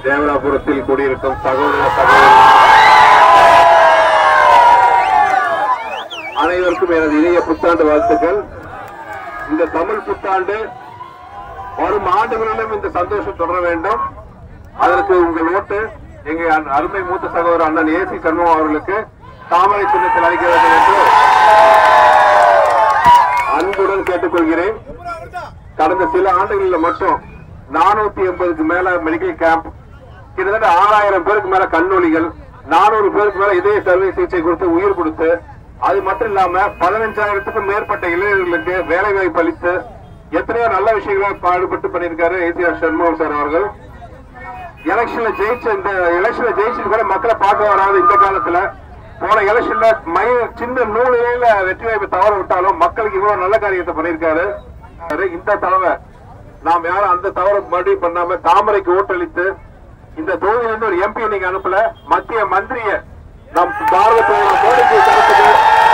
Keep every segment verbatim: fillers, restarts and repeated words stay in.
தேவராபுரத்தில் கூடியிருக்கும் சகோதர சகோதரி அனைவருக்கும் எனது இனிய புத்தாண்டு வாழ்த்துக்கள். இந்த தமிழ் புத்தாண்டு வரும் ஆண்டுகளிலும் இந்த சந்தோஷம் தொடர வேண்டும். அதற்கு உங்கள் ஓட்டு எங்க அருமை மூத்த சகோதரர் அண்ணன் ஏசி சண்முகம் அவர்களுக்கு தாமரை சின்னத்தில் அளிக்க வேண்டும் என்று அன்புடன் கேட்டுக்கொள்கிறேன். கடந்த சில ஆண்டுகளில் மட்டும் நானூத்தி எண்பதுக்கு மேல மெடிக்கல் கேம்ப், கிட்டத்தட்ட ஆறாயிரம் பேருக்கு மேல கண்ணொலிகள், நானூறு பேருக்கு மேல இதய சர்வை சிகிச்சை கொடுத்து உயிர் கொடுத்து, அது மட்டும் இல்லாம பதினஞ்சாயிரத்துக்கும் மேற்பட்ட இளைஞர்களுக்கு வேலை வாய்ப்பு அளித்து எத்தனையோ நல்ல விஷயங்களை பாடுபட்டு பண்ணியிருக்காரு ஏசிஆர் சண்முகம் சார் அவர்கள். எலெக்ஷன்ல ஜெயிச்ச இந்த எலெக்ஷன்ல ஜெயிச்சு கூட மக்களை பார்க்க வராது. இந்த காலத்துல போன எலெக்ஷன்ல மை சின்ன நூலில வெற்றி வாய்ப்பு தவற விட்டாலும் மக்களுக்கு இவ்வளவு நல்ல காரியத்தை பண்ணியிருக்காரு. இந்த தடவை நாம் யாரும் அந்த தவறு மறுபடியும் பண்ணாம தாமரைக்கு ஓட்டளித்து இந்த தொகுதியிலிருந்து ஒரு எம்பி நீங்க அனுப்பல, மத்திய மந்திரிய நம் பாரத பிரதமர் மோடிக்கு தரத்துக்கு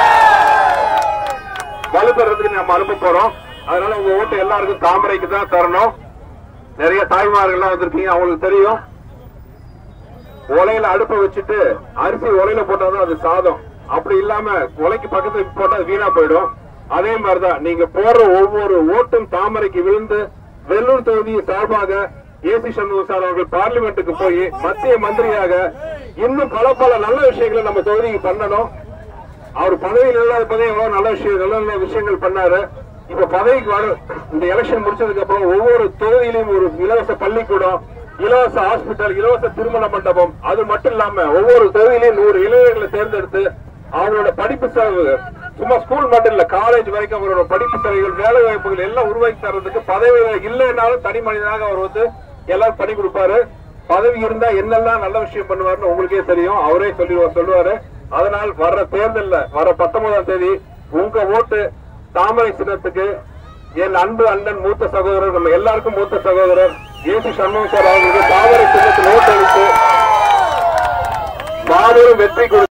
வலுப்பெறதுக்கு நம்ம அனுப்ப போறோம். அதனால உங்க ஓட்டு எல்லாருக்கும் தாமரைக்கு தான் தரணும். நிறைய தாய்மார்கள்லாம் வந்திருக்கீங்க, அவங்களுக்கு தெரியும். உலையில அடுப்பை வச்சுட்டு அரிசி உலையில போட்டாதான் அது சாதம், அப்படி இல்லாம உலைக்கு பக்கத்துல போட்டா வீணா போயிடும். அதே மாதிரிதான் நீங்க போடுற ஒவ்வொரு ஓட்டும் தாமரைக்கு விழுந்து வெள்ளூர் தொகுதி சார்பாக ஏசி சண்முகம் சார் அவர்கள் பார்லிமெண்ட்டுக்கு போய் மத்திய மந்திரியாக இன்னும் பல பல நல்ல விஷயங்களை நம்ம தொகுதிக்கு பண்ணணும். அவர் பதவியில் இல்லாத பதவி எவ்வளவு நல்ல விஷயம் நல்ல நல்ல விஷயங்கள் பண்ணாரு. இப்ப பதவிக்கு வர இந்த எலெக்ஷன் முடிச்சதுக்கு அப்புறம் ஒவ்வொரு தொகுதியிலும் ஒரு இலவச பள்ளிக்கூடம், இலவச ஹாஸ்பிட்டல், இலவச திருமண மண்டபம், அது மட்டும் இல்லாம ஒவ்வொரு தொகுதியிலும் நூறு இளைஞர்களை தேர்ந்தெடுத்து அவங்களோட படிப்பு செலவு, சும்மா ஸ்கூல் மட்டும் இல்ல காலேஜ் வரைக்கும் அவரோட படிப்பு செலவுகள், வேலை வாய்ப்புகள் எல்லாம் உருவாக்கி தர்றதுக்கு பதவிகள் இல்லைன்னாலும் தனி மனிதனாக அவர் வந்து எல்லாரும் பண்ணி கொடுப்பாரு. பதவி இருந்தா என்னெல்லாம் நல்ல விஷயம் பண்ணுவாருன்னு உங்களுக்கே தெரியும், அவரே சொல்லி சொல்லுவாரு. அதனால் வர்ற தேர்தல்ல வர பத்தொன்பதாம் தேதி உங்க ஓட்டு தாமரை சின்னத்துக்கு. என் அன்பு அண்ணன் மூத்த சகோதரர், நம்ம எல்லாருக்கும் மூத்த சகோதரர் ஏசி சண்முகம் சார் அவர்களுக்கு தாமரை சின்னத்தில் ஓட்டு அளித்து மாபெரும் வெற்றி கொடு